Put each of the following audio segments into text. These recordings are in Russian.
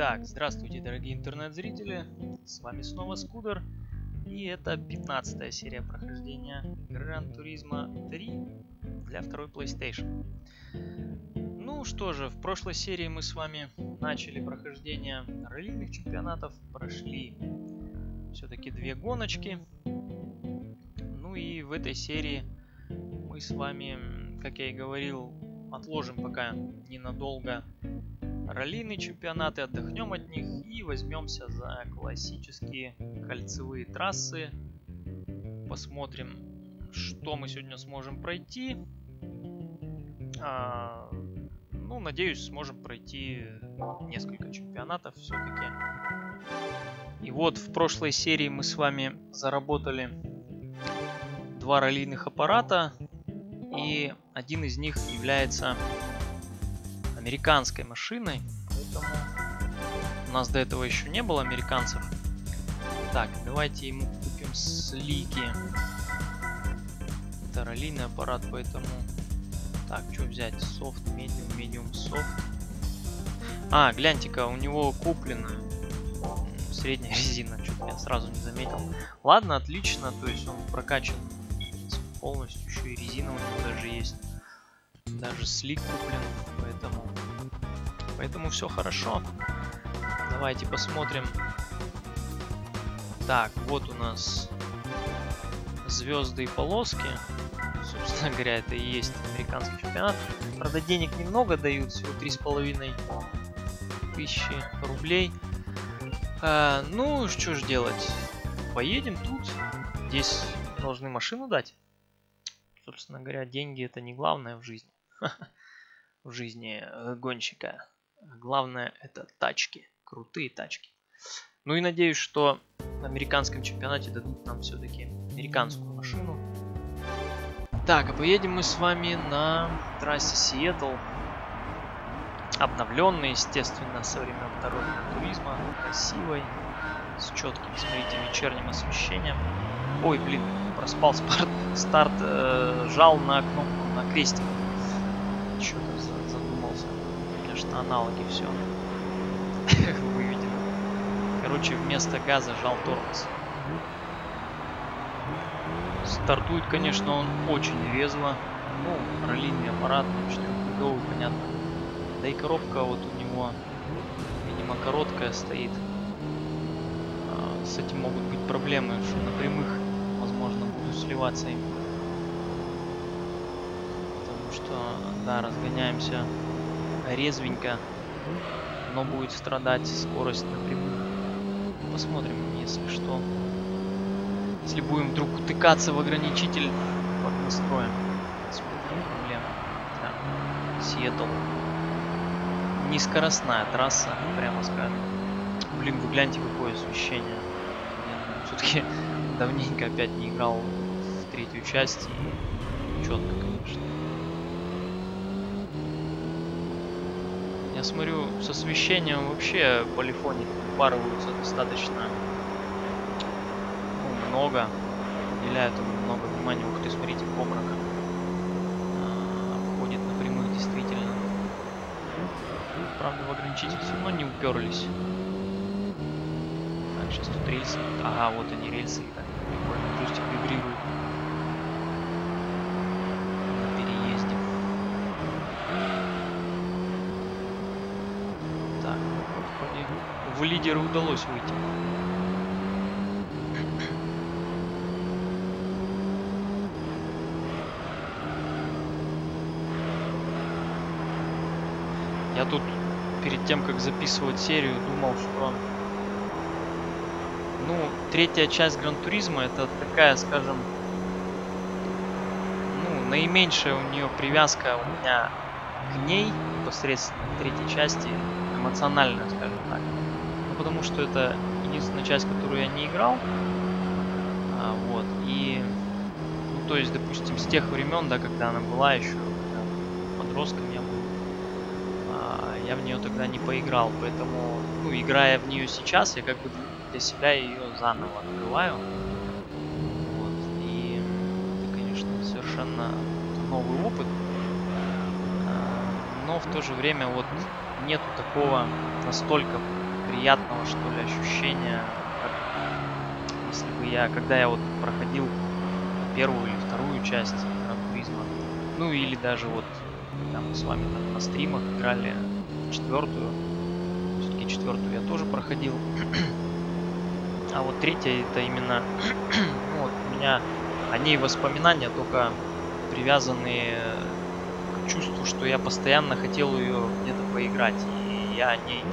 Итак, здравствуйте, дорогие интернет-зрители, с вами снова Скудер, и это 15-я серия прохождения Gran Turismo 3 для второй PlayStation. Ну что же, в прошлой серии мы с вами начали прохождение раллийных чемпионатов, прошли все-таки 2 гоночки. Ну и в этой серии мы с вами, как я и говорил, отложим пока ненадолго раллийные чемпионаты, отдохнем от них и возьмемся за классические кольцевые трассы. Посмотрим, что мы сегодня сможем пройти. Ну, надеюсь, сможем пройти несколько чемпионатов все-таки. И вот в прошлой серии мы с вами заработали 2 раллийных аппарата. И один из них является американской машиной, поэтому у нас до этого еще не было американцев. Так, давайте ему купим слики. Это раллийный аппарат, поэтому... Так, что взять? Софт, медиум, медиум, софт. А, гляньте-ка, у него куплена средняя резина, что-то я сразу не заметил. Ладно, отлично, то есть он прокачан полностью, еще и резина у него даже есть. Даже слик куплен, поэтому все хорошо. Давайте посмотрим. Так, вот у нас звезды и полоски. Собственно говоря, это и есть американский чемпионат. Правда, денег немного дают, всего 3500 рублей. Ну, что ж делать? Поедем тут. Здесь должны машину дать. Собственно говоря, деньги это не главное в жизни. В жизни гонщика. Главное это тачки. Крутые тачки. Ну и надеюсь, что в американском чемпионате дадут нам все-таки американскую машину. Так, а поедем мы с вами на трассе Сиэтл. Обновленной, естественно, со времен второго туризма. Красивой. С четким, смотрите, вечерним освещением. Ой, блин, проспал старт, жал на кнопку, на крестик. Что-то задумался. Конечно, аналоги все выведено. Короче, вместо газа жал тормоз. Стартует, конечно, он очень резво. Ну, раллийный аппарат, 4-ходовый, понятно. Да и коробка вот у него, видимо, короткая стоит. С этим могут быть проблемы, что на прямых, возможно, буду сливаться им. Потому что, да, разгоняемся резвенько, но будет страдать скорость на прямых. Посмотрим, если что. Если будем вдруг утыкаться в ограничитель, поднастроим. Смотрим, проблема. Так, Сиэтл. Нескоростная трасса, прямо скажем. Блин, вы гляньте, какое освещение. Все-таки давненько опять не играл в 3-ю часть. И четко, конечно. Я смотрю, с освещением вообще полифоник упарываются достаточно много. Уделяют ему много внимания. Ух ты, смотрите, обморок. Входит на прямых действительно. Правда, в ограничитель все равно не уперлись. Так, сейчас тут рельсы. Ага, вот они, рельсы. Так, прикольно, джойстик вибрирует. На переезде. Так, вроде в лидеры удалось выйти. Я тут перед тем, как записывать серию, думал, что ну, 3-я часть Gran Turismo это такая, скажем, ну, наименьшая у нее привязка у меня к ней, непосредственно к 3-й части, эмоциональная, скажем так. Ну, потому что это единственная часть, которую я не играл. Вот, и, ну, то есть, допустим, с тех времен, да, когда она была еще, подростком я был, я в нее тогда не поиграл, поэтому, ну, играя в нее сейчас, я как бы для себя ее заново открываю. Вот. И это, конечно, совершенно новый опыт. Но в то же время вот нету такого настолько приятного, что ли, ощущения, как если бы когда я вот проходил первую или вторую часть Гран-туризма, ну или даже вот когда мы с вами там на стримах играли в четвертую, все-таки четвертую я тоже проходил, а вот третья это именно, ну, вот у меня о ней воспоминания только привязанные к чувству, что я постоянно хотел ее где-то поиграть, и я о ней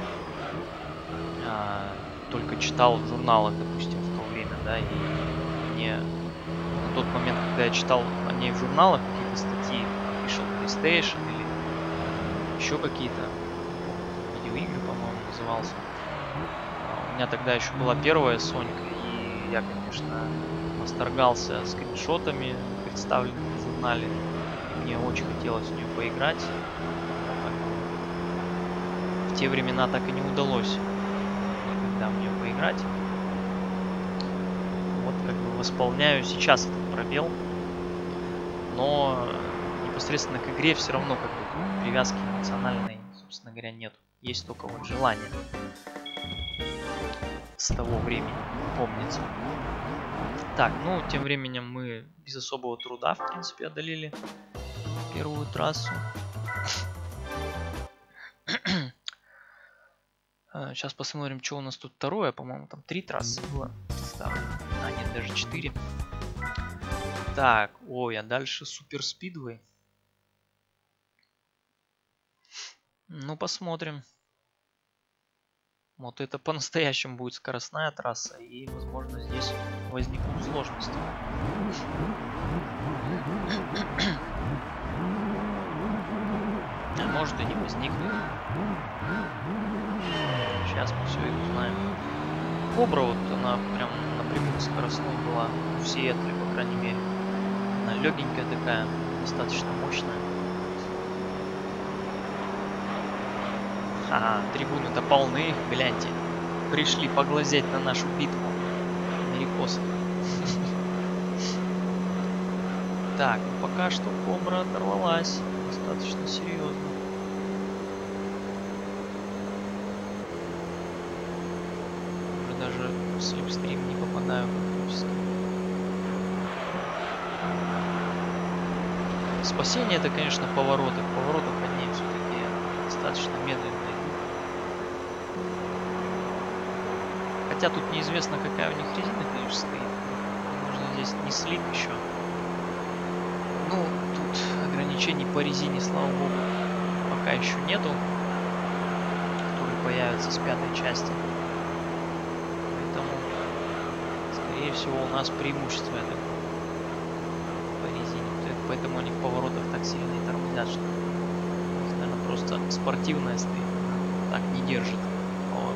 только читал в журналах, допустим, в то время, да, и мне на тот момент, когда я читал о ней в журналах какие-то статьи, Official PlayStation или еще какие-то, видеоигры, по-моему, назывался. У меня тогда еще была первая Сонька, и я, конечно, восторгался скриншотами, представленными в журнале. И мне очень хотелось в нее поиграть. В те времена так и не удалось никогда в нее поиграть. Вот как бы восполняю сейчас этот пробел. Но непосредственно к игре все равно как бы привязки эмоциональной, собственно говоря, нет. Есть только вот желание с того времени помнится. Так, ну, тем временем мы без особого труда, в принципе, одолели первую трассу. Сейчас посмотрим, что у нас тут второе. По-моему, там 3 трассы было представлено. А, нет, даже 4. Так, ой, а дальше Супер Спидвей. Ну, посмотрим. Вот это по-настоящему будет скоростная трасса, и, возможно, здесь возникнут сложности. А может и не возникнет. Сейчас мы все и узнаем. Кобра, вот она прям напрямую скоростной была в Сиэтле, по крайней мере. Она легенькая такая, достаточно мощная. Ага, трибуны-то полны, гляньте. Пришли поглазеть на нашу битву. Америкосы. Так, ну пока что Кобра оторвалась. Достаточно серьезно. Уже даже в слепстрим не попадаю практически. Спасение это, конечно, повороты. В поворотах они все-таки достаточно медленные. Хотя тут неизвестно, какая у них резина, конечно, стоит. Возможно, здесь не слик еще. Ну, тут ограничений по резине, слава богу, пока еще нету, которые появятся с 5-й части. Поэтому, скорее всего, у нас преимущество это по резине. Поэтому они в поворотах так сильно и тормозят, что у них, наверное, просто спортивная стоит. Так не держит поворот.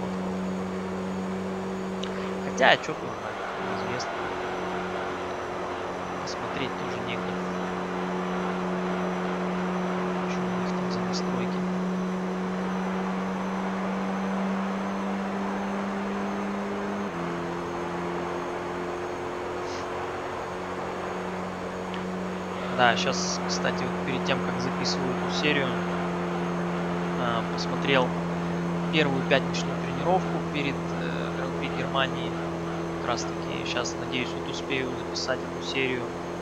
Хотя, что тут неизвестно. Посмотреть тоже негде. Что у них там за настройки. Да, сейчас, кстати, вот перед тем, как записываю эту серию, посмотрел первую пятничную тренировку перед Гран-при Германии. Как раз таки сейчас, надеюсь, вот успею записать эту серию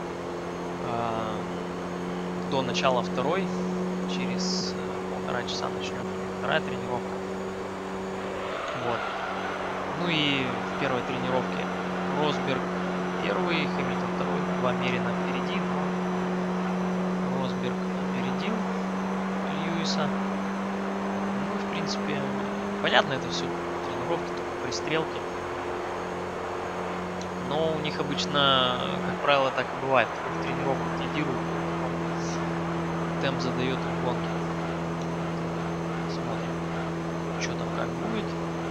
до начала второй. Через 1,5 часа начнем вторая тренировка. Вот. Ну и в первой тренировке Росберг первый, Хэмилтон второй, 2 мерено впереди, но Росберг опередил Льюиса. Ну, в принципе, понятно это все, тренировки, только пристрелки. Но у них обычно, как правило, так и бывает. В тренировках лидируют, темп задает в гонке. Смотрим, что там как будет.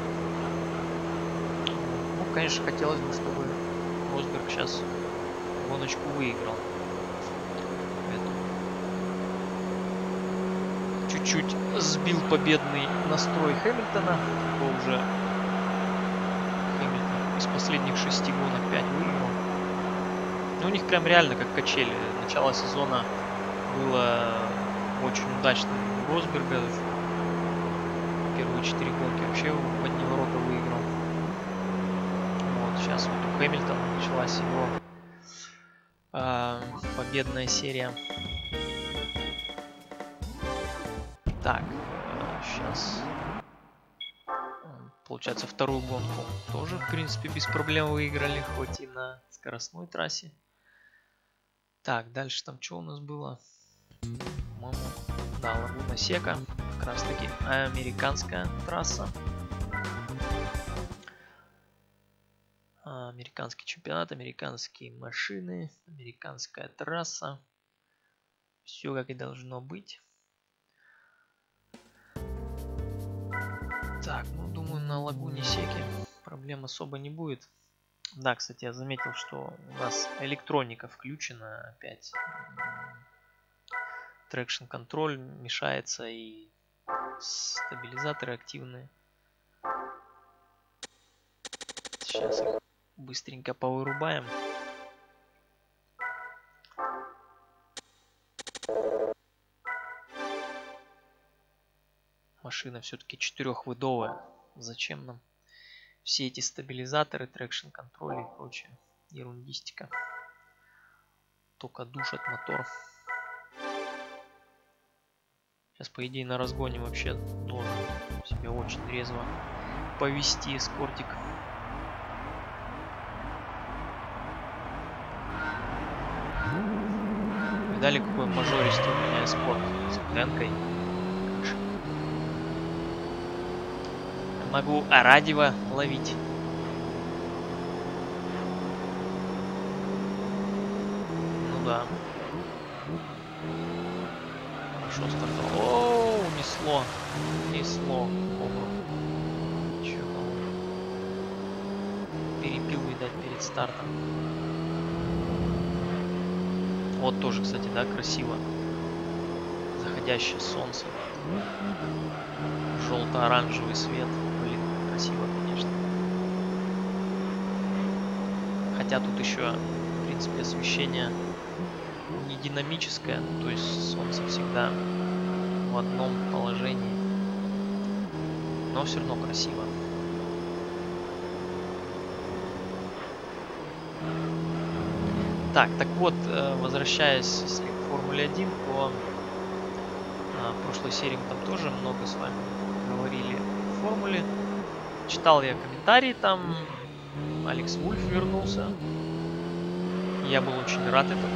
Ну, конечно, хотелось бы, чтобы Росберг сейчас гоночку выиграл. Чуть-чуть сбил победный настрой Хэмилтона. Такой уже Хэмилтон из последних 6 гонок 5 выиграл. Ну, у них прям реально как качели. Начало сезона было очень удачным у Росберга. первые 4 гонки вообще в одни ворота выиграл. Вот, сейчас вот у Хэмилтона началась его победная серия. Так, сейчас, получается, вторую гонку тоже, в принципе, без проблем выиграли, хоть и на скоростной трассе. Так, дальше там что у нас было? По-моему, да, Лагуна Сека, как раз таки американская трасса. Американский чемпионат, американские машины, американская трасса. Все как и должно быть. Так, ну думаю, на Лагуне Секи проблем особо не будет. Да, кстати, я заметил, что у нас электроника включена опять. Traction контроль мешается и стабилизаторы активные. Сейчас их быстренько повырубаем. Машина все-таки 4-выдовая. Зачем нам все эти стабилизаторы, трекшн контроль и прочее ерундистика? Только душат мотор. Сейчас, по идее, на разгоне вообще должен себя очень резво повести эскортик. Видали, какой мажористый у меня эскорт с Бенкой? Могу Арадева ловить. Ну да. Хорошо стартовал. О, унесло. Унесло. Чё там? Перепил, видать, перед стартом. Вот тоже, кстати, да, красиво. Заходящее солнце. Желто-оранжевый свет. Блин, красиво, конечно. Хотя тут еще, в принципе, освещение не динамическое. То есть солнце всегда в одном положении. Но все равно красиво. Так вот, возвращаясь если к Формуле 1, то в прошлой серии мы там тоже много с вами говорили о Формуле. Читал я комментарии там, Алекс Вульф вернулся. Я был очень рад этому.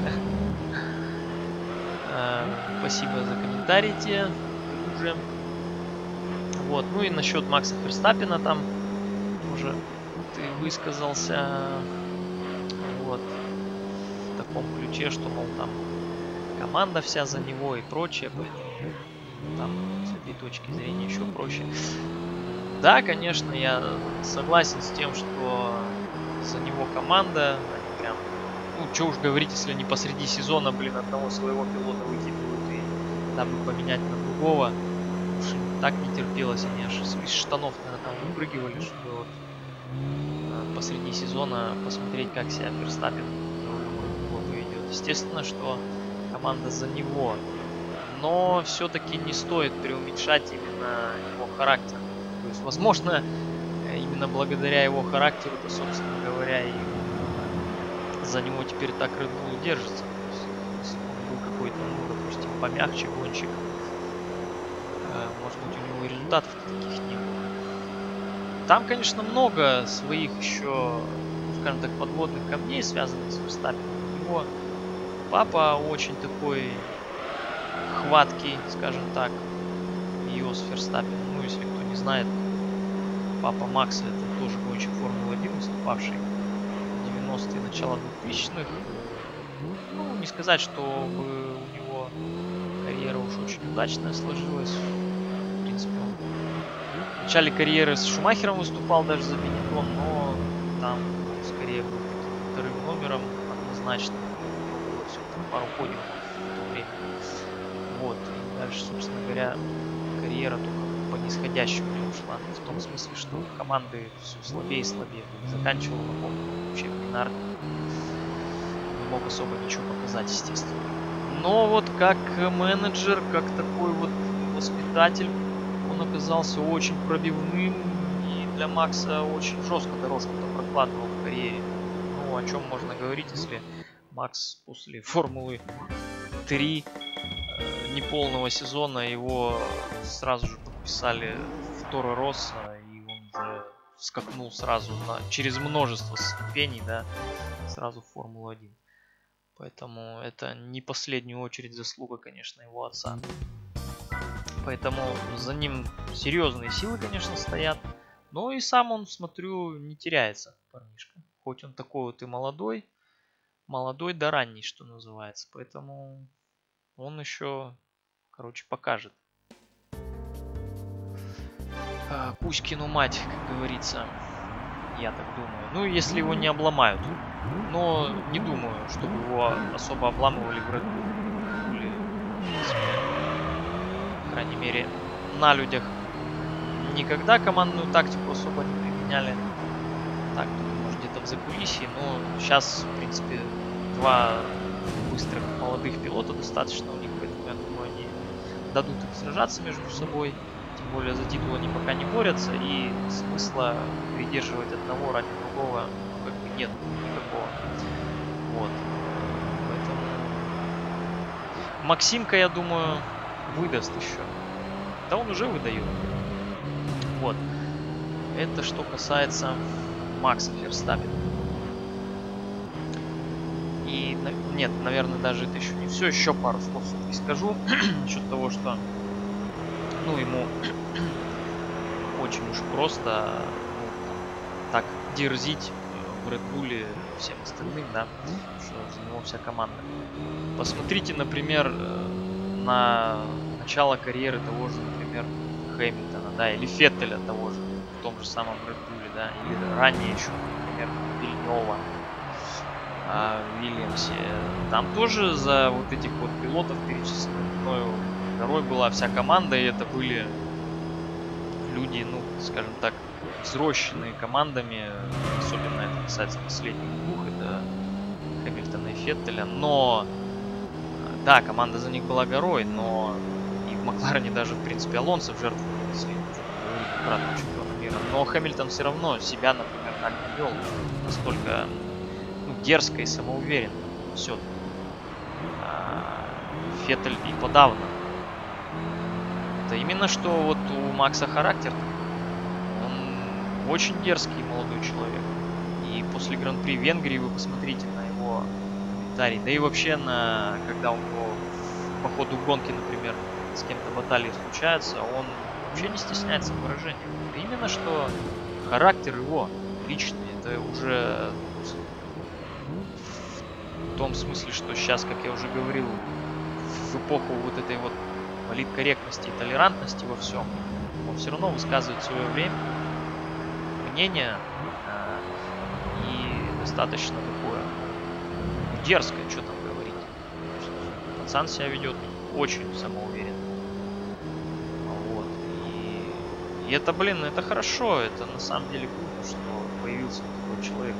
Спасибо за комментарии те уже. Вот, ну и насчет Макса Ферстаппена там уже ты высказался. Вот. В таком ключе, что, мол, там команда вся за него и прочее, поэтому там с этой точки зрения еще проще. Да, конечно, я согласен с тем, что за него команда, они прям, ну, что уж говорить, если они посреди сезона, блин, одного своего пилота выкидывают и дабы поменять на другого, уж им так не терпелось, они аж из штанов, наверное, там выпрыгивали, чтобы вот посреди сезона посмотреть, как себя Ферстаппен поведет. Естественно, что команда за него, но все-таки не стоит преуменьшать именно его характер. То есть, возможно, именно благодаря его характеру-то, собственно говоря, и за него теперь так Red Bull держится. Если он был какой-то, ну, допустим, помягче гонщик, может быть, у него и результатов таких не было. Там, конечно, много своих еще, скажем так, подводных камней, связанных с Ферстаппеном. У него папа очень такой хваткий, скажем так, Йос Ферстаппен. Ну, если кто не знает, папа Макса — это тоже гонщик Формулы-1, выступавший в 90-е, начало 2000-х. Ну, не сказать, что у него карьера уж очень удачная сложилась. В принципе, он в начале карьеры с Шумахером выступал даже за Бенетон, но там скорее был вторым номером однозначно. Все там пару подиумов в то время. Вот. И дальше, собственно говоря, карьера только по нисходящему не ушла. В том смысле, что команды все слабее и слабее. Заканчивал, напомню, вообще бинарно. Не мог особо ничего показать, естественно. Но вот как менеджер, как такой вот воспитатель, он оказался очень пробивным и для Макса очень жестко дорожку-то прокладывал в карьере. Ну, о чем можно говорить, если Макс после Формулы 3 неполного сезона его сразу же подписали в Торо Россо, и он уже скакнул сразу через множество ступеней, да, сразу в Формулу-1. Поэтому это не последнюю очередь заслуга, конечно, его отца. Поэтому за ним серьезные силы, конечно, стоят. Но и сам он, смотрю, не теряется, парнишка. Хоть он такой вот и молодой да ранний, что называется. Поэтому он еще, короче, покажет Кузькину мать, как говорится. Я так думаю. Ну, если его не обломают. Но не думаю, чтобы его особо обламывали в Red Bull. Или, по крайней мере, на людях никогда командную тактику особо не применяли. Так, может, где-то в закулисье. Но сейчас, в принципе, два быстрых молодых пилота достаточно у них. Поэтому, я думаю, они дадут им сражаться между собой. Тем более за титул они пока не борются, и смысла придерживать одного ради другого как бы нет никакого. Вот. Поэтому Максимка, я думаю, выдаст еще. Да он уже выдает. Вот. Это что касается Макса Ферстаппена. И нет, наверное, даже это еще не все. Еще пару слов все-таки скажу насчет того, что ну, ему очень уж просто так дерзить в Red Bull всем остальным, да, что за него вся команда. Посмотрите, например, на начало карьеры того же, например, Хэмилтона, да, или Феттеля того же, в том же самом Red Bull, да, или ранее еще, например, Вильнёва, в Вильямсе. Там тоже за вот этих вот пилотов перечисленных мною горой была вся команда, и это были люди, ну, скажем так, взросленные командами, особенно это касается последних двух, это Хэмилтона и Феттеля, но, да, команда за них была горой, но и в Макларене даже, в принципе, Алонсо в жертву принесли, обратно чемпиона мира, но Хэмилтон все равно себя, например, так не вел, настолько, ну, дерзко и самоуверенно, все. Феттель и подавно. Это именно что вот у Макса характер. Он очень дерзкий молодой человек. И после Гран-при Венгрии вы посмотрите на его комментарий. Да и вообще на когда у него по ходу гонки, например, с кем-то баталии случается, он вообще не стесняется в выражениях. Это именно что характер его личный. Это уже в том смысле, что сейчас, как я уже говорил, в эпоху вот этой вот политкорректности и толерантности во всем, он все равно высказывает свое мнение и достаточно такое дерзкое, что там говорить. Пацан себя ведет очень самоуверенно. Вот. И это, блин, это хорошо, это на самом деле круто, что появился такой человек.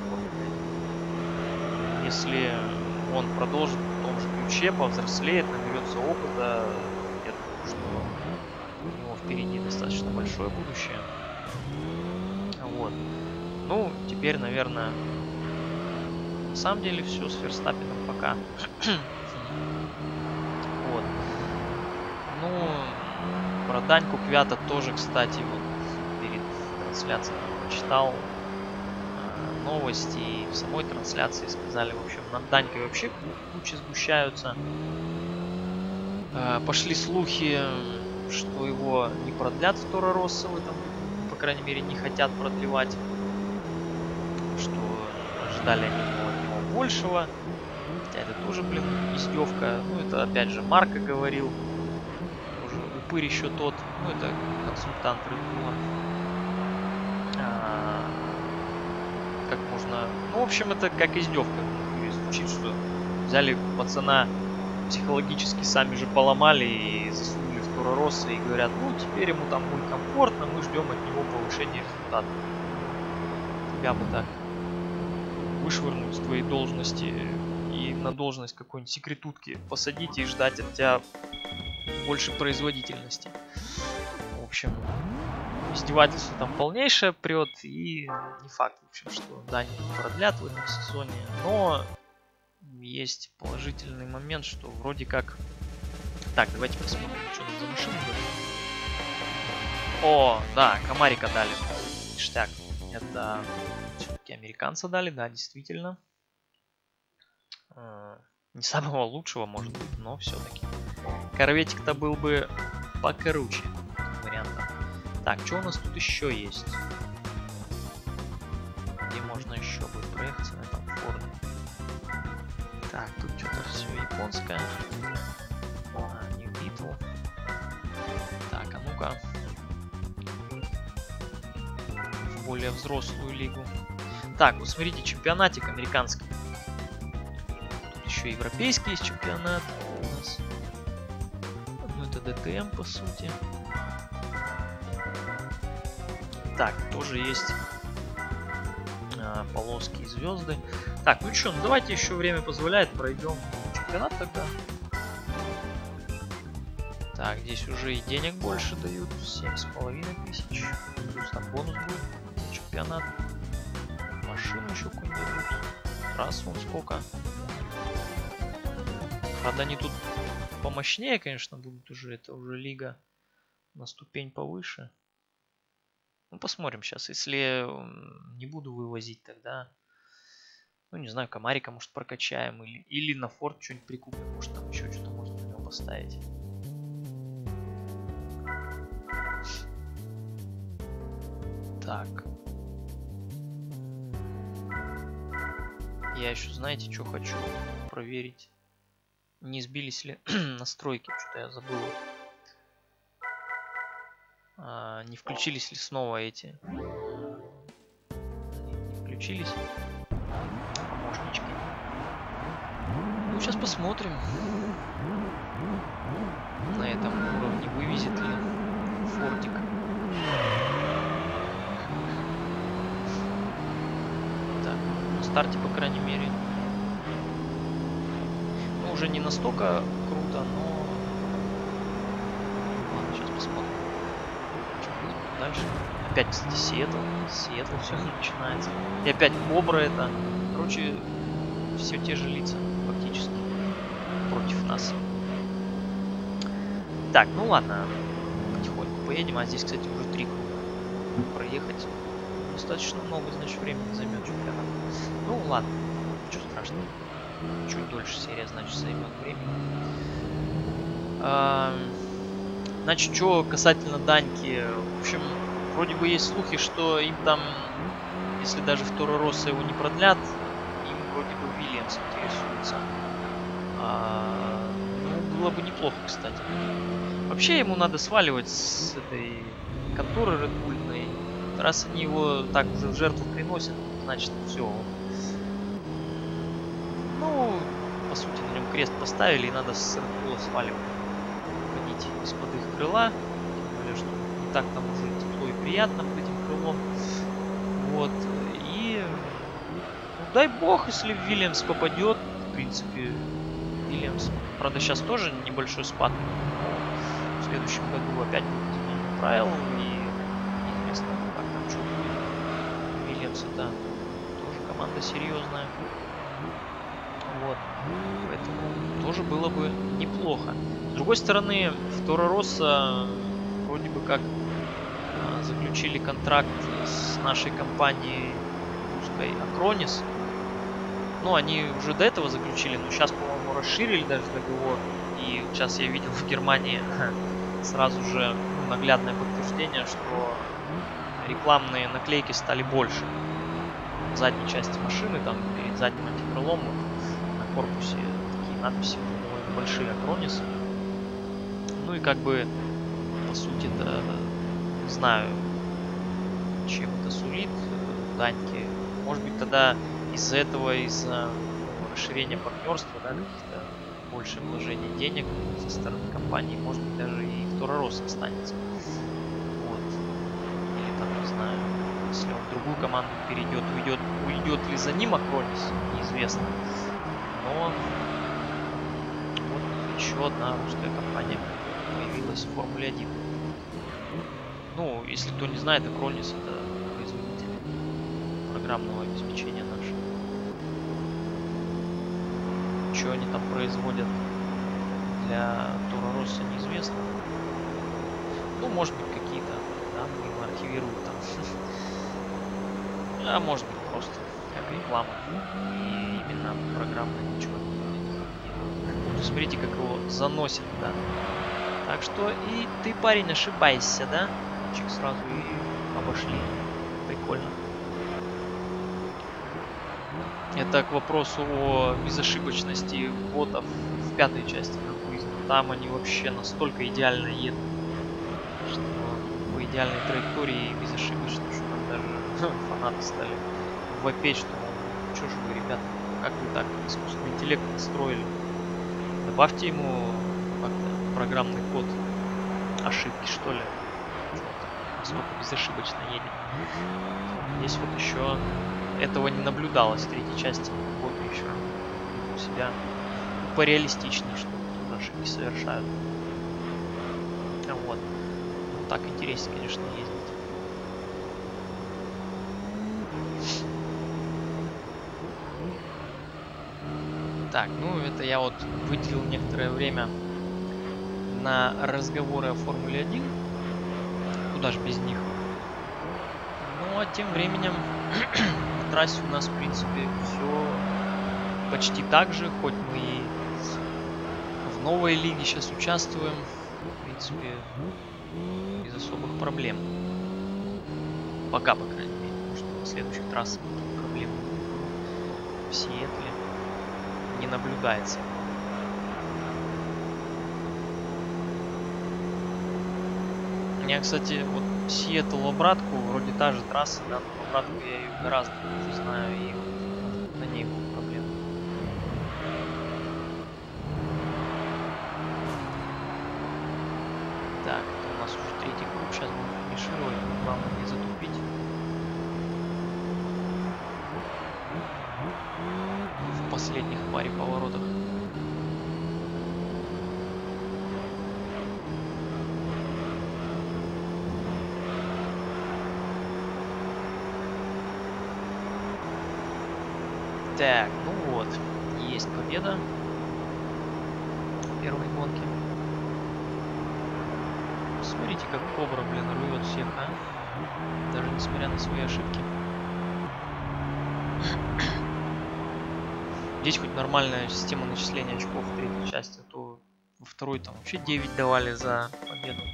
Если он продолжит в том же ключе, повзрослеет, наберется опыта, я думаю, что у него впереди достаточно большое будущее. Вот. Ну, теперь, наверное, на самом деле все с Ферстаппеном пока. Вот. Ну, про Даньку Квята тоже, кстати, вот перед трансляцией почитал новости, и в самой трансляции сказали, в общем, над Данькой вообще кучи сгущаются. Пошли слухи, что его не продлят в Торо Россо в этом, по крайней мере, не хотят продлевать, что ожидали они от него большего, хотя это тоже, блин, издевка. Ну, это опять же Марко говорил, уже упырь еще тот, ну, это консультант Рыдула. Как можно... Ну, в общем, это как издевка звучит, что взяли пацана, психологически сами же поломали и засунули в Торо Россо и говорят, ну, теперь ему там будет комфортно, мы ждем от него повышения результата. Тебя бы так вышвырнуть с твоей должности и на должность какой-нибудь секретутки посадить и ждать от тебя больше производительности. В общем, издевательство там полнейшее прет, и не факт, в общем, что Дани продлят в этом сезоне, но есть положительный момент, что вроде как... Так, давайте посмотрим, что там за машина. О, да, комарика дали. Ништяк. Это все-таки американца дали, да, действительно. Не самого лучшего, может быть, но все-таки. Корветик-то был бы покруче вариантом. Так, что у нас тут еще есть? Где можно еще будет проехаться на этом форде? Так, тут что-то все японское. New Beetle. Так, а ну-ка. В более взрослую лигу. Так, вот смотрите, чемпионатик американский. Тут еще европейский есть чемпионат у нас. Ну, это ДТМ, по сути. Так, тоже есть полоски и звезды. Так, ну что, ну давайте еще время позволяет, пройдем чемпионат тогда. Так, здесь уже и денег больше дают, 7500. Плюс там бонус будет за чемпионат. Машину еще какую-нибудь дадут. Раз вон сколько. Правда, они тут помощнее, конечно, будут уже. Это уже лига на ступень повыше. Ну, посмотрим сейчас. Если не буду вывозить, тогда, ну, не знаю, комарика, может, прокачаем. Или на форт что-нибудь прикупим. Может, там еще что-то можно на него поставить. Так. Я еще, знаете, что хочу проверить? Не сбились ли настройки? Что-то я забыл. Не включились ли снова эти? Не включились помощнички. Ну, сейчас посмотрим. На этом уровне вывезет ли фортик. Так, на старте, по крайней мере. Ну, уже не настолько круто, но... Ладно, сейчас посмотрим. Дальше. Опять, кстати, Сиэтл все начинается. И опять Кобра это. Короче, все те же лица фактически против нас. Так, ну ладно. Потихоньку поедем. А здесь, кстати, уже 3 круга. Проехать достаточно много, значит, времени займет чемпионат. Ну ладно, ничего страшного. Чуть дольше серия, значит, займет времени. Значит, что касательно Даньки, в общем, вроде бы есть слухи, что им там, если даже в Торо Россо его не продлят, им вроде бы Вильямс интересуется. Ну, было бы неплохо, кстати. Вообще ему надо сваливать с этой конторы редбульной. Раз они его так уже в жертву приносят, значит, все. Ну, по сути, на нем крест поставили, и надо с Редбула сваливать. Из-под их крыла, тем более, что не так там уже тепло и приятно под этим крылом. Вот, и ну, дай бог, если Вильямс попадет, в принципе, Вильямс, правда, сейчас тоже небольшой спад, но в следующем году опять будет изменение правил, и неизвестно, как там что будет. Вильямс это тоже команда серьезная. Вот, поэтому тоже было бы неплохо. С другой стороны, в Торо Россо вроде бы как заключили контракт с нашей компанией русской Acronis. Ну, они уже до этого заключили, но сейчас, по-моему, расширили даже договор. И сейчас я видел в Германии сразу же наглядное подтверждение, что рекламные наклейки стали больше. В задней части машины, там перед задним антикрылом, на корпусе такие надписи довольно большие Acronis. Ну и как бы, по сути, это, не знаю, чем это сулит Даньке. Может быть, тогда из-за этого, из-за расширения партнерства, да, каких-то больше вложений денег со стороны компании, может быть, даже и в Торо Россо останется. Вот. Или там, не знаю, если он в другую команду перейдет, уйдет ли за ним Acronis, неизвестно. Но вот еще одна русская компания появилась в Формуле 1. Ну, если кто не знает, Acronis это производитель программного обеспечения нашего. Что они там производят для Toro Rosso, неизвестно. Ну, может быть, какие-то данные им архивируют там. А может быть, просто как реклама. И именно программно ничего не делают. Смотрите, как его заносит, да. Так что и ты, парень, ошибайся, да? Чик сразу и обошли. Прикольно. Это к вопросу о безошибочности ботов в пятой части Гран-туризма. Там они вообще настолько идеально едут, что по идеальной траектории безошибочно, что там даже фанаты стали вопеть, что что же вы, ребята, как вы так искусственный интеллект настроили? Добавьте ему как-то программный код ошибки, что ли. Насколько безошибочно едет. Здесь вот еще этого не наблюдалось в третьей части. Вот еще у себя пореалистичнее, что тут ошибки совершают. Вот. Ну, так интереснее, конечно, ездить. Так, ну это я вот выделил некоторое время на разговоры о Формуле 1. Куда же без них? Ну а тем временем на трассе у нас в принципе все почти так же, хоть мы и в новой лиге сейчас участвуем, в принципе, без особых проблем. Пока, по крайней мере, потому что на следующих трассах проблем в Сиэтле не наблюдается. У меня, кстати, вот Сиэтл обратку, вроде та же трасса, да, но обратку я ее гораздо лучше знаю, и вот на ней будут проблемы. Так, это у нас уже третий круг, сейчас будем финишировать, но главное не затупить. В последних паре поворотах. Так, ну вот, есть победа в первой гонке. Смотрите, как Кобра, блин, рвет всех, а? Даже несмотря на свои ошибки. Здесь хоть нормальная система начисления очков в третьей части, а то во второй там вообще 9 давали за победу.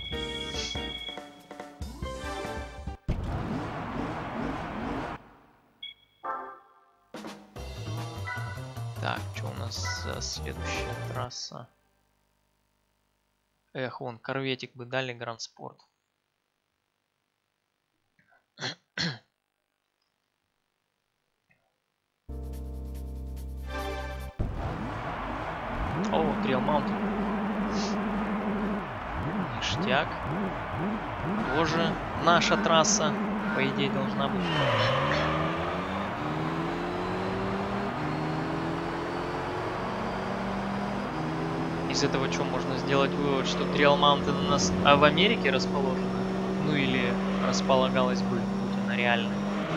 Так, что у нас следующая трасса? Эх, вон, корветик бы дали, Гранд Спорт. О, Trail Mountain. Ништяк. Тоже наша трасса, по идее, должна быть. Из этого что можно сделать вывод, что Trail Mountain у нас в Америке расположена? Ну или располагалась бы, будь она реальной.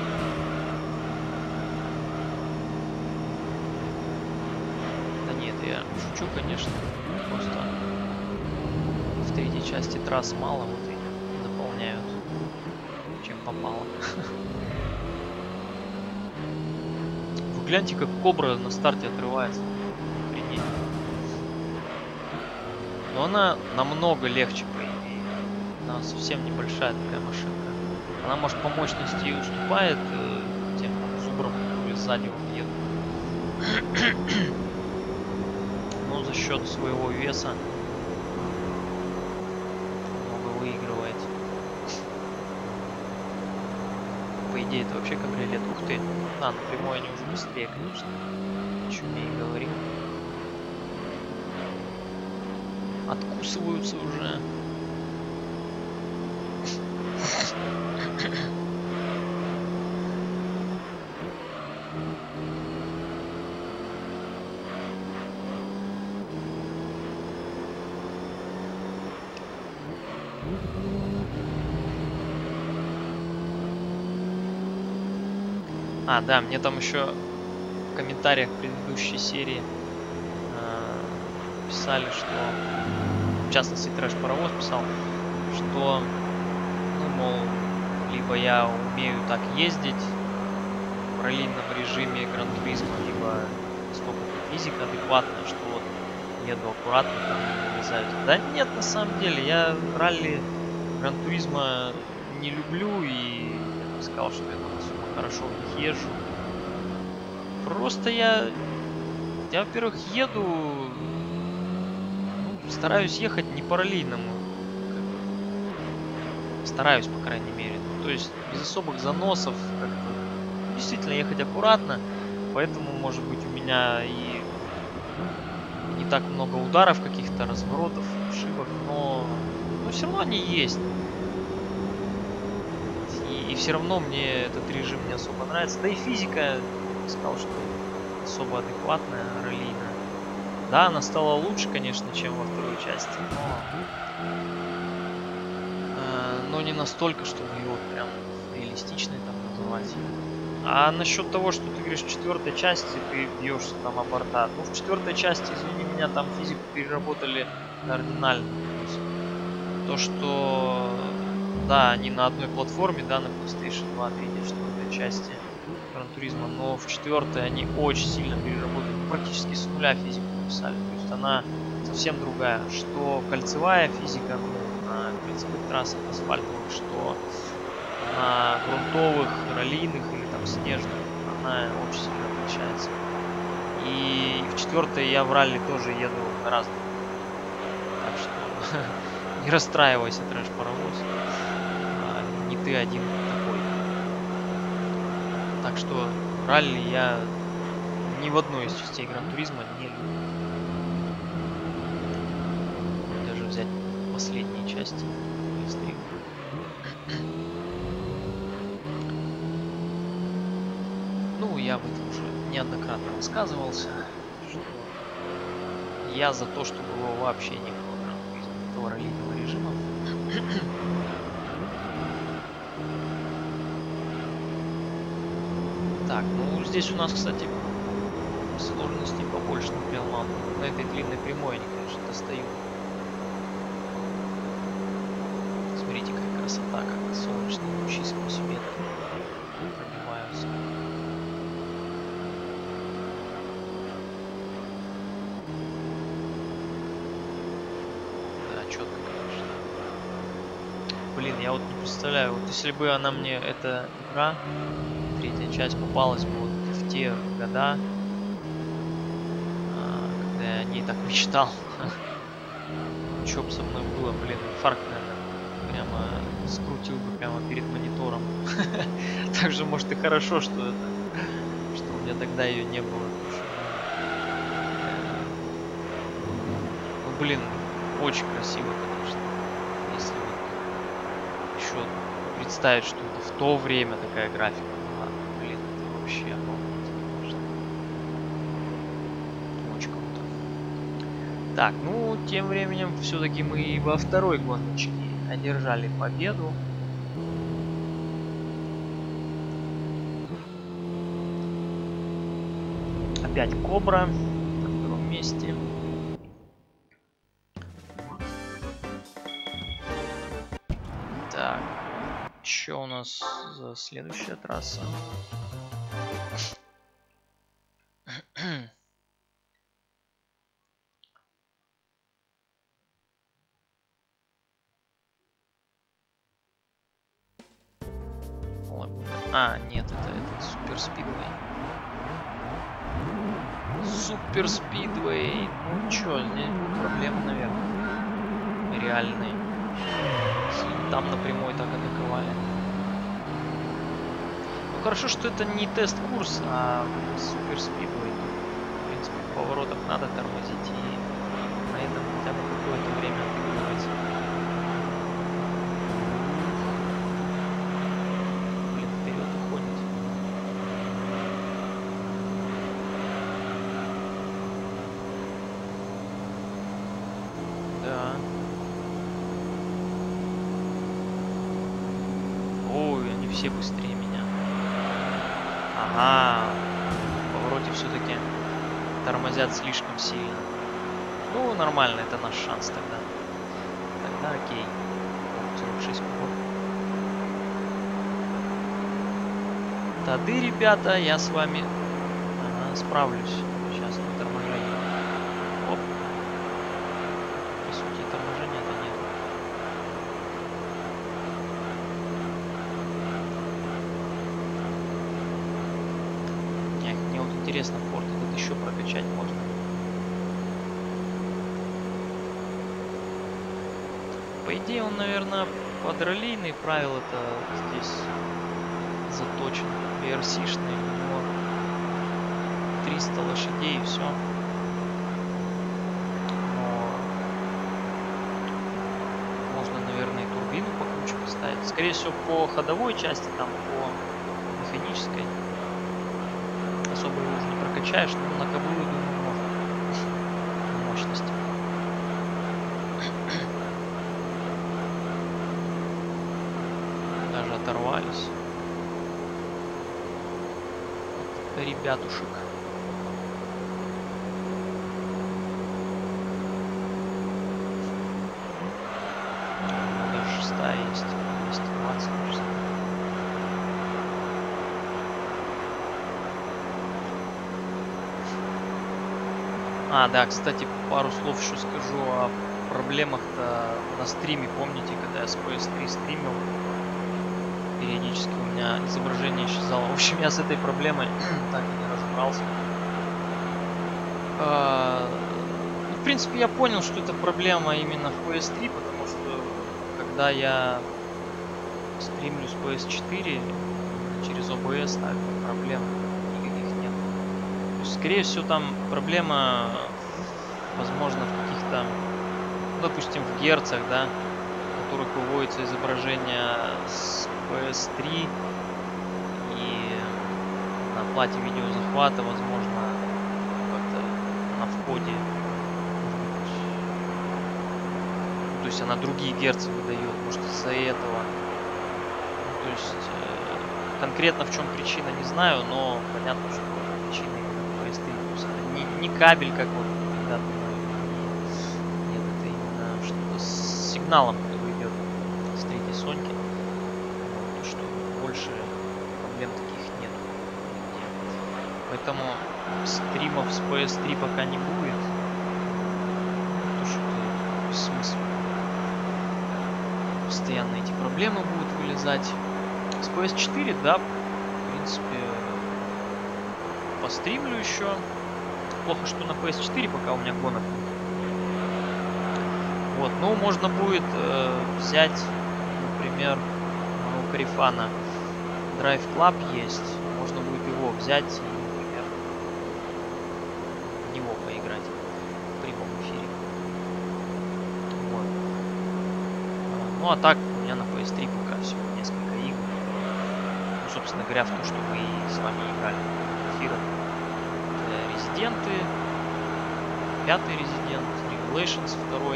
Да нет, я шучу, конечно. Просто в третьей части трасс мало, вот и заполняют, чем попало. Вы гляньте, как Кобра на старте отрывается. Охренеть. Но она намного легче, по идее. Она совсем небольшая такая машинка. Она, может, по мощности и уступает тем зубрам, которые сзади вот едут. Но за счет своего веса много выигрывает. По идее, это вообще кабриолет. Ух ты. Да, напрямую они уже быстрее, конечно. Чё я и говорил. Откусываются уже. А, да, мне там еще в комментариях предыдущей серии писали, что, в частности, Трэш Паровоз писал, что, ну, мол, либо я умею так ездить в раллийном режиме Гран-туризма, либо столько физика адекватная, что вот еду аккуратно, там не вылезаю. Да нет, на самом деле, я ралли Гран-туризма не люблю, и я бы сказал, что я там особо хорошо в них езжу. Просто я, во-первых, еду, ну, стараюсь ехать не по раллийному, стараюсь, по крайней мере. То есть без особых заносов, как-то действительно ехать аккуратно, поэтому, может быть, у меня и не так много ударов, каких-то разворотов, ошибок, но все равно они есть. И все равно мне этот режим не особо нравится. Да и физика, я сказал, что особо адекватная, раллийная. Да, она стала лучше, конечно, чем во второй части, но не настолько, чтобы его прям реалистичной там называть. А насчет того, что ты говоришь, в четвертой части ты бьешься там о борта. Ну, в четвертой части, извини меня, там физику переработали кардинально. То, что, да, они на одной платформе, да, на PlayStation 2, 3, 4 части Гран-туризма, но в четвертой они очень сильно переработали, практически с нуля физику написали. То есть она совсем другая. Что кольцевая физика, ну, на кольцевых трассах асфальтовых, что на грунтовых, раллийных или там снежных, она очень сильно отличается. И в четвертой я в ралли тоже еду гораздо. Так что не расстраивайся, Трэш Паровоз. Не ты один такой. Так что ралли я ни в одной из частей Гран-туризма не люблю. Даже взять последние части быстрее. Ну, я об этом уже неоднократно высказывался, что я за то, чтобы его вообще не было Гран-туризма, этого раллийного режима. Так, ну здесь у нас, кстати, сложностей побольше, например, на этой длинной прямой они, конечно, достают. Смотрите, какая красота, как солнечные лучи сквозь ветки пробиваются. Да, четко, конечно. Блин, я вот не представляю, вот если бы она мне, эта игра, третья часть, попалась бы вот в те года, когда я о ней так мечтал. Что бы со мной было, блин, инфаркт, наверное, прямо скрутил бы прямо перед монитором. Также, может, и хорошо, что у меня тогда ее не было. Ну, блин, очень красиво, конечно. Если вот еще представить, что это в то время такая графика была, блин, это вообще обалдеть. Очень круто. Так, ну, тем временем, все-таки мы и во второй гоночке одержали победу. Опять Кобра на втором месте. Так, что у нас за следующая трасса? А, нет, это Супер Спидвей. Супер Спидвей. Ну чё, здесь проблемы, наверное, реальные. Там напрямую так атаковали. Ну хорошо, что это не тест-курс, а Супер Спидвей. В принципе, в поворотах надо тормозить и на этом хотя бы какое-то время отыгрывать. Блин, вперед уходит. Да. Ой, они все быстрее меня. А, Ага. В повороте все-таки тормозят слишком сильно. Ну, нормально, это наш шанс тогда. Тогда окей. 46 кубов. Тады, ребята, я с вами справлюсь. Сейчас на торможение. Оп. По сути, торможения-то нет. Мне вот интересно, Форд этот еще прокачать можно. По идее, он, наверное, под раллийные правила-то здесь заточен. VRC-шный, у него 300 лошадей и все. Но можно, наверное, и турбину покруче поставить. Скорее всего, по ходовой части, там, по механической особо его уже не прокачаешь, но на кобылу, думаю, можно. Мощности. Даже оторвались. Ребятушек. Даже 6 есть. 220. Да, кстати, пару слов еще скажу о проблемах-то на стриме. Помните, когда я с PS3 стримил? Периодически у меня изображение исчезало. В общем, я с этой проблемой так и не разобрался. В принципе, я понял, что это проблема именно в PS3, потому что когда я стримлю с PS4 через OBS, так проблем никаких нет. То есть, скорее всего, там проблема, возможно, в каких-то, допустим, в герцах, да, в которых выводится изображение с PS3 и на плате видеозахвата, возможно, как-то на входе, то есть она другие герцы выдает, может, из-за этого. То есть конкретно в чем причина, не знаю, но понятно, что причина именно PS3. То есть это не кабель, как вот когда нет, это именно что-то с сигналом, который идет с третьей Соньки. Что больше проблем таких нет. Поэтому стримов с PS3 пока не будет. Потому что это бессмысленно. Постоянно эти проблемы будут вылезать. С PS4, да, в принципе, постримлю еще. Плохо, что на PS4 пока у меня гонок. Вот, ну, можно будет взять, например, у Карифана Drive Club есть. Можно будет его взять и, например, в него поиграть в прямом эфире. Вот. Ну а так, у меня на PS3 пока всего несколько игр. Ну, собственно говоря, в то, что мы и с вами играли в эфирах. Резиденты, 5-й Резидент, Revelations 2.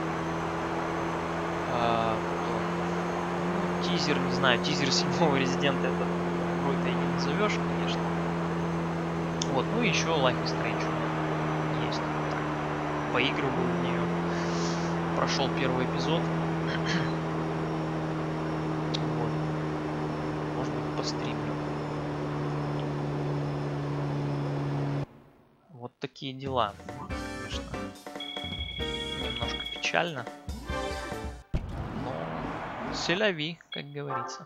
Тизер, не знаю, тизер 7-го Резидента это вроде и не назовешь, конечно. Вот, ну и еще Life is Strange есть. Так, поигрываю в нее. Прошел первый эпизод. Вот. Может быть, постримлю. Вот такие дела. Конечно, немножко печально. Селяви, как говорится.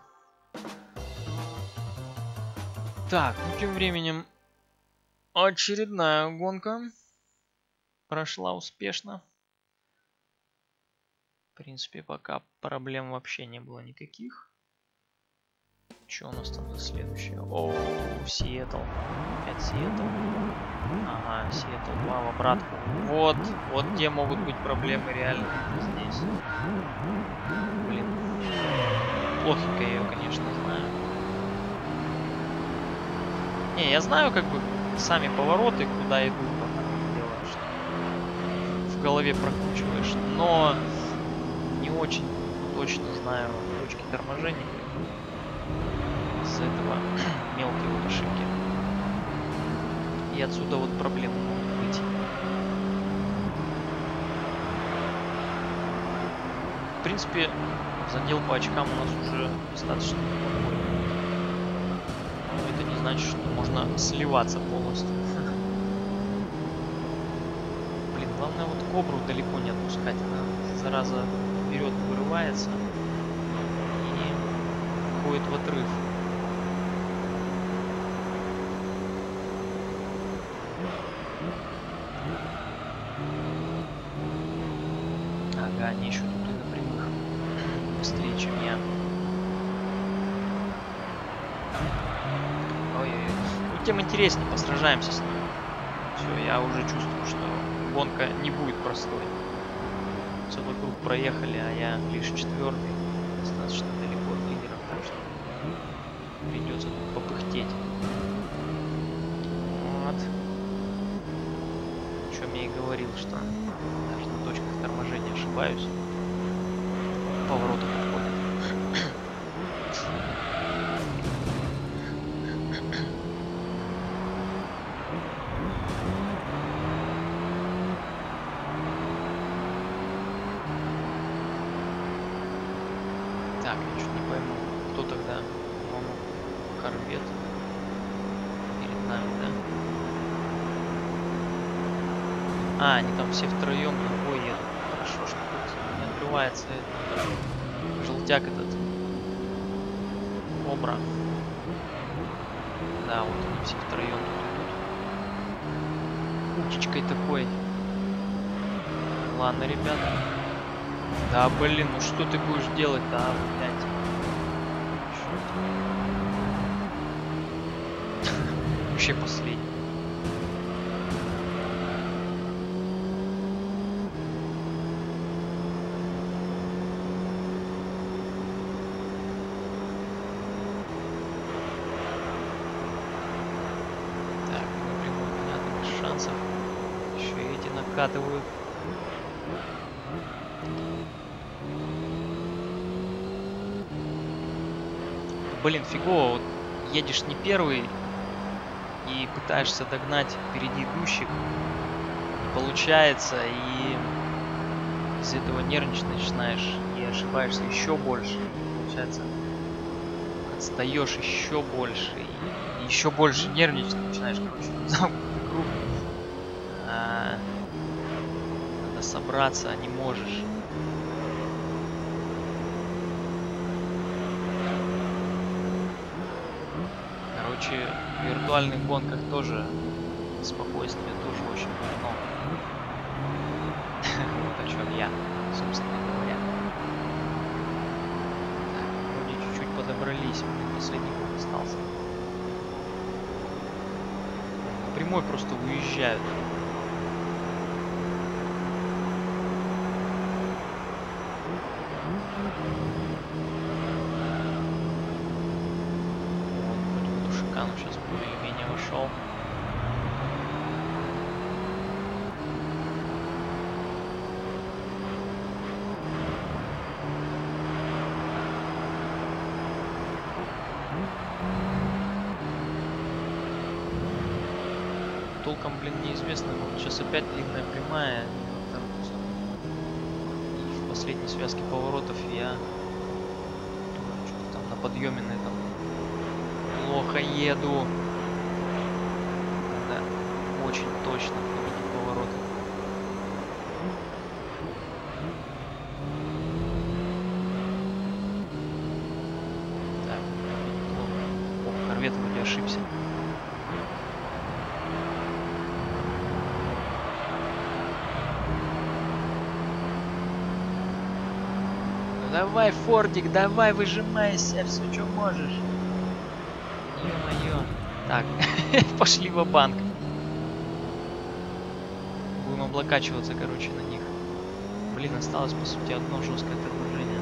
Так, ну тем временем очередная гонка прошла успешно. В принципе, пока проблем вообще не было никаких. Что у нас там за следующее? О, Сиэтл. Опять Сиэтл. Ага, Сиэтл 2 в обратку. Вот где могут быть проблемы реально здесь. Блин. Плохенько я ее, конечно, знаю. Не, я знаю, как бы, сами повороты, куда идут, делаешь. В голове прокручиваешь, но не очень точно знаю точки торможения. из-за этого мелкие вот ошибки. И отсюда вот проблемы могут быть. В принципе, задел по очкам у нас уже достаточно неплохой. Но это не значит, что можно сливаться полностью. Блин, главное вот кобру далеко не отпускать. Она, зараза, вперед вырывается и входит в отрыв. Ага, они еще тут и на прямых быстрее, чем я. Ой-ой-ой. Ну, тем интереснее, посражаемся с ним. Все, я уже чувствую, что гонка не будет простой. Целый круг проехали, а я лишь четвертый. Достаточно далеко от лидеров, так что придется тут попыхтеть. Вот. О чем я и говорил, что даже на точках торможения ошибаюсь. Повороты подходят. Так, я чуть не пойму, кто тогда, по-моему, корвет перед нами, да? А, они там все втроем на бой едут. Хорошо, что тут не отрывается этот желтяк этот. Кобра. Да, вот они все втроем тут идут. Утечкой такой. Ладно, ребята. Да, блин, ну что ты будешь делать-то, а, блядь? Вообще последний. Так, напрямую, понятно, без шансов. Еще и эти накатывают. Блин, фигово, вот едешь не первый и пытаешься догнать впереди идущих, не получается, и из-за этого нервничать начинаешь и ошибаешься еще больше. Получается, отстаешь еще больше и еще больше нервничать начинаешь, короче, замкнутый круг. Надо собраться, а не можешь. Короче, в виртуальных гонках тоже спокойствие тоже очень важно. Вот о чем я, собственно говоря. Так, вроде чуть-чуть подобрались, последний круг остался. Прямой просто уезжают. Он сейчас более-менее вошел. Толком, блин, неизвестно. Вот сейчас опять длинная прямая. И в последней связке поворотов я что-то там на подъеме на этом плохо еду. Да, очень точно впереди повороты. Так, о, корвет вроде ошибся. Давай, Фордик, давай, выжимайся, все, что можешь. Ё-моё. Так, пошли в банк. Будем облокачиваться, короче, на них. Блин, осталось, по сути, одно жесткое торможение.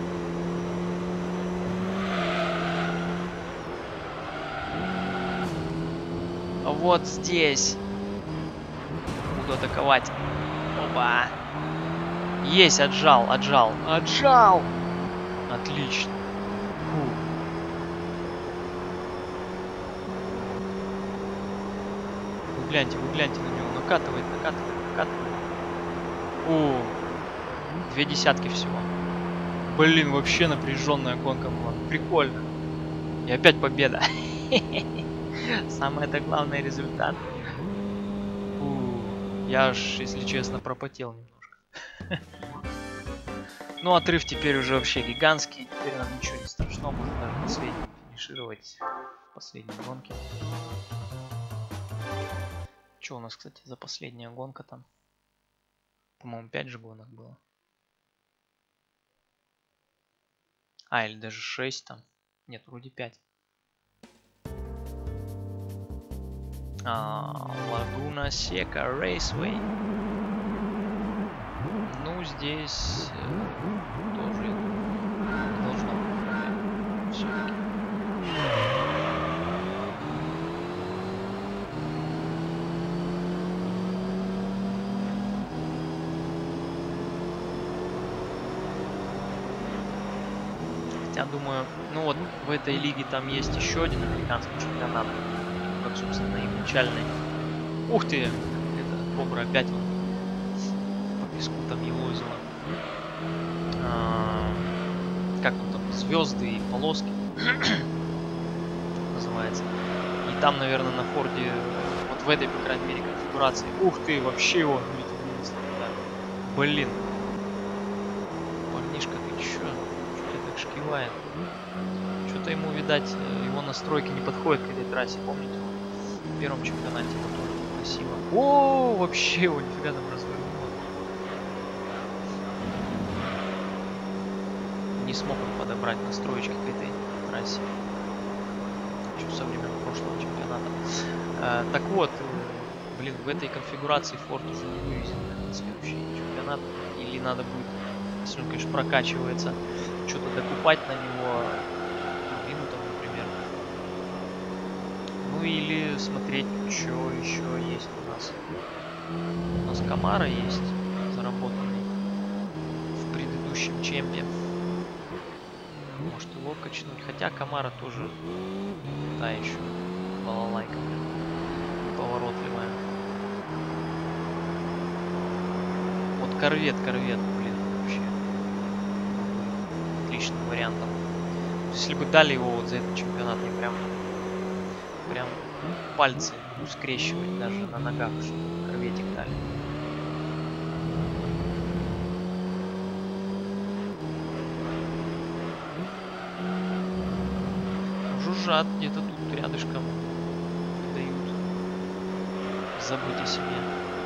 Вот здесь. Буду атаковать. Опа. Есть, отжал. Отлично. Фу. гляньте на него. Накатывает. О, 2 десятки всего. Блин, вообще напряженная гонка была. Прикольно. И опять победа. Самое-то главное результат. Я аж, если честно, пропотел немножко. Ну, отрыв теперь уже вообще гигантский. Теперь нам ничего не страшно. Можно даже последний финишировать в последней гонке. Что у нас, кстати, за последняя гонка там? По-моему, 5 же гонок было. А, или даже 6 там. Нет, вроде 5. Лагуна Сека Рейсвей. Ну, здесь тоже должно быть все-таки. Я думаю, ну вот в этой лиге там есть еще один американский чемпионат, как, собственно, и начальный. Ух ты! Это Кобра опять он по песку там елозила. Как тут там, звезды и полоски называется. И там, наверное, на Форде, вот в этой, по крайней мере, конфигурации. Ух ты, вообще его вынесло. Блин. Парнишка, ты чё? Шкивает. Что-то ему, видать, его настройки не подходят к этой трассе. Помните, в первом чемпионате его тоже красиво. О, вообще его нифига там развернуло. Не смог он подобрать настроечки к этой трассе. Еще со времен прошлого чемпионата. Так вот, блин, в этой конфигурации Ford уже не вывезен на следующий чемпионат. Или надо будет, если он, конечно, прокачивается, что-то докупать на него, турбину там, например. Ну или смотреть, что еще есть у нас. У нас Камара есть, заработанный в предыдущем чемпе. Может его качнуть. Хотя Камара тоже та еще балалайка, поворотливая. Вот корвет, блин, вообще отличным вариантом. Если бы дали его вот за этот чемпионат, я прям пальцы буду скрещивать даже на ногах, чтобы корветик дали. Жужжат где-то тут рядышком, дают забыть о себе.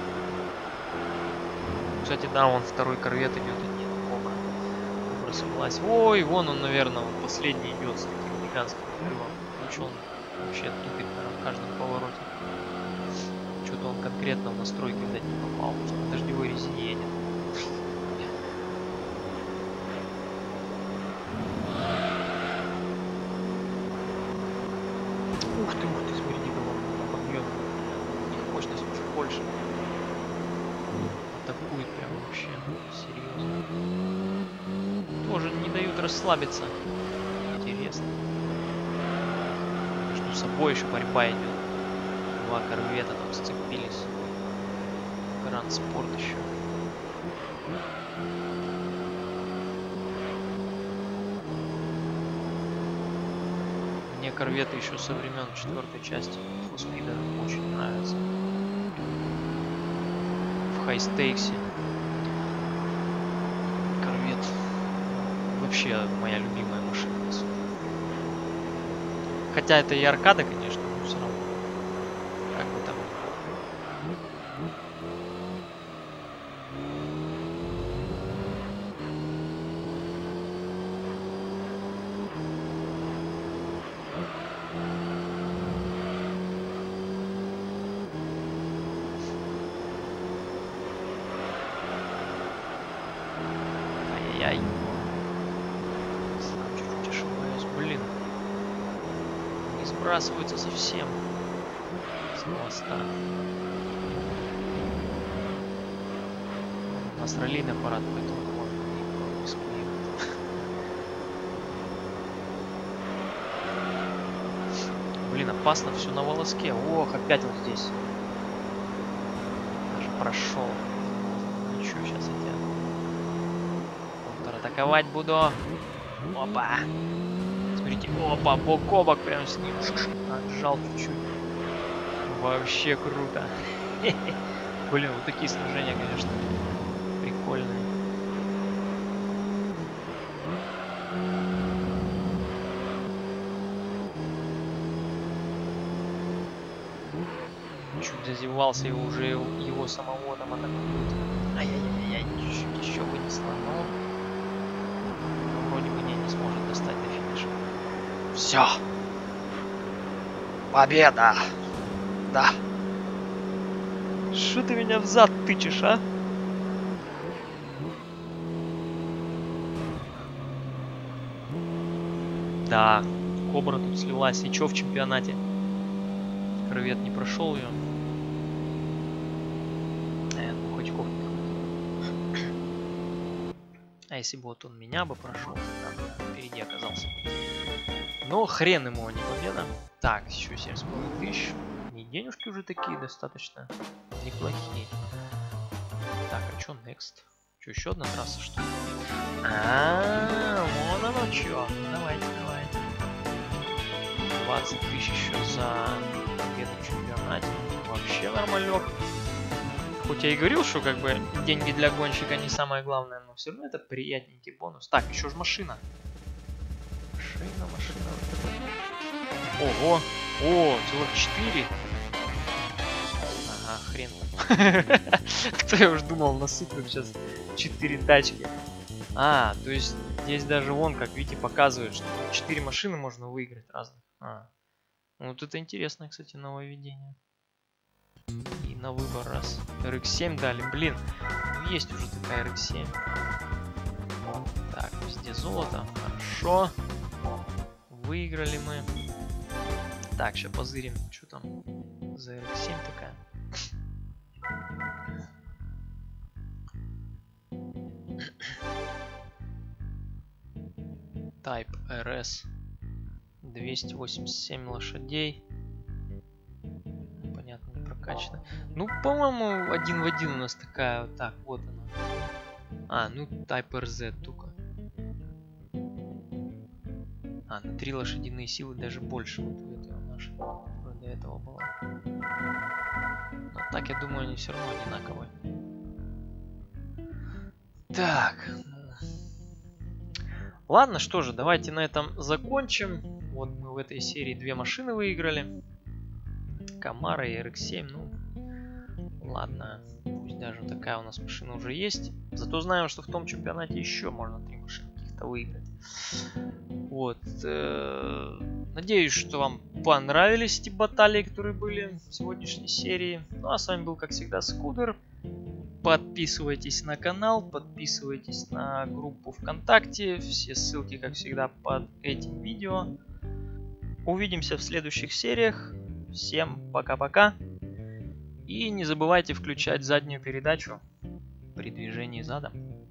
Кстати, да, вон второй корвет идет, и нет, Кобра. Кобра согласен. Ой, вон он, наверное, вот последний идет с таким гигантским взрывом. Ничего, он вообще тупит в каждом повороте. Что-то он конкретно в настройки, видать, не попал, потому что на дождевой резине едет. Ух ты, смотрите, как он объем. Их мощность уже больше. Атакует прям вообще серьезно. Тоже не дают расслабиться. Интересно. Между собой еще борьба идет. Два корвета там сцепились. Гранд Спорт еще. Мне корветы еще со времен 4-й части Фуспида очень нравятся. В хай-стейксе корвет вообще моя любимая машина. Хотя это и аркада, конечно, но все равно. Как бы там. Ай-яй-яй. Сам чуть-чуть ошибаюсь. Блин. Не сбрасывается совсем. С хвоста. У нас раллийный аппарат, поэтому можно не рискуем. Блин, опасно, все на волоске. Ох, опять вот здесь. прошел. Ничего, сейчас я тебя контратаковать буду. Опа! Смотрите, опа, бок о бок прям с ним. Отжал чуть-чуть. Вообще круто. Блин, вот такие сражения, конечно, прикольные. Чуть зазевался, и уже его самого там атакуют. Ай-яй-яй-яй, чуть еще вынесло, но вроде бы не сможет достать до финиша. Все! Победа! Да! Что ты меня взад тычешь, а? Да, Кобра тут слилась. И чё в чемпионате? Корвет не прошел ее. Ну хоть кофе. А если бы вот он меня бы прошел, там впереди оказался. Но хрен ему, а не победа. Так, еще 7,5 тысяч. И денежки уже такие достаточно неплохие. Так, а что next? Что, еще одна трасса, что ли? Вон оно что. Давайте. 20 тысяч еще за победу в чемпионате. Вообще нормалек. Хоть я и говорил, что как бы деньги для гонщика не самое главное, но все равно это приятненький бонус. Так, еще же машина. Машина. Ого! О, целых 4. Ага, хрен там. Кто я уж думал, насыпят сейчас 4 тачки. А, то есть здесь даже вон, как видите, показывает, что 4 машины можно выиграть разных. Вот это интересное, кстати, нововведение. И на выбор раз. RX-7 дали. Блин, ну есть уже такая RX-7. Так, везде золото. Хорошо. Выиграли мы. Так, сейчас позырим, что там за RX-7 такая. Type RS. 287 лошадей. Понятно, не прокачано. Ну, по-моему, один в один у нас такая вот так. Вот она. Ну, Type RZ только. На 3 лошадиные силы даже больше вот у этого нашей, которая до этого была. Но так, я думаю, они все равно одинаковые. Так. Ладно, что же, давайте на этом закончим. Вот мы в этой серии 2 машины выиграли. Камара и RX-7. Ну, ладно. Пусть даже такая у нас машина уже есть. Зато знаем, что в том чемпионате еще можно 3 машины каких-то выиграть. Вот. Надеюсь, что вам понравились эти баталии, которые были в сегодняшней серии. Ну, а с вами был, как всегда, Скудер. Подписывайтесь на канал, подписывайтесь на группу ВКонтакте. Все ссылки, как всегда, под этим видео. Увидимся в следующих сериях. Всем пока-пока. И не забывайте включать заднюю передачу при движении задом.